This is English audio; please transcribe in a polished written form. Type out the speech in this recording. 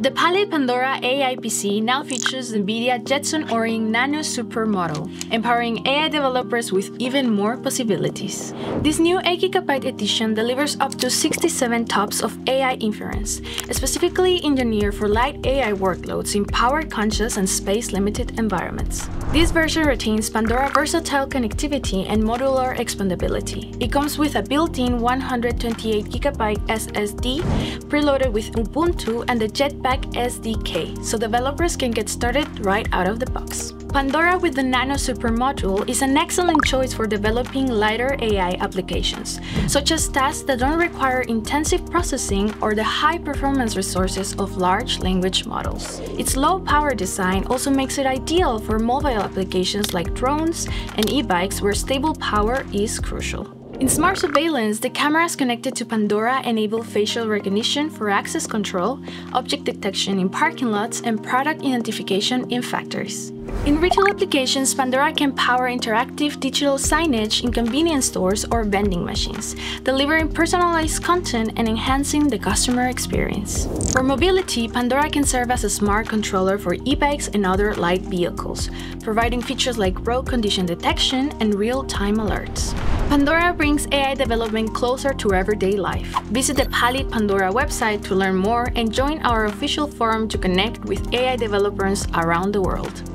The Palit Pandora AI PC now features NVIDIA Jetson Orin Nano Super model, empowering AI developers with even more possibilities. This new 8GB edition delivers up to 67 TOPS of AI inference, specifically engineered for light AI workloads in power-conscious and space-limited environments. This version retains Pandora versatile connectivity and modular expandability. It comes with a built-in 128GB SSD, preloaded with Ubuntu and the Jetpack SDK, so developers can get started right out of the box. Pandora with the Nano Super module is an excellent choice for developing lighter AI applications, such as tasks that don't require intensive processing or the high-performance resources of large language models. Its low-power design also makes it ideal for mobile applications like drones and e-bikes where stable power is crucial. In smart surveillance, the cameras connected to Pandora enable facial recognition for access control, object detection in parking lots, and product identification in factories. In retail applications, Pandora can power interactive digital signage in convenience stores or vending machines, delivering personalized content and enhancing the customer experience. For mobility, Pandora can serve as a smart controller for e-bikes and other light vehicles, providing features like road condition detection and real-time alerts. Pandora brings AI development closer to everyday life. Visit the Palit Pandora website to learn more and join our official forum to connect with AI developers around the world.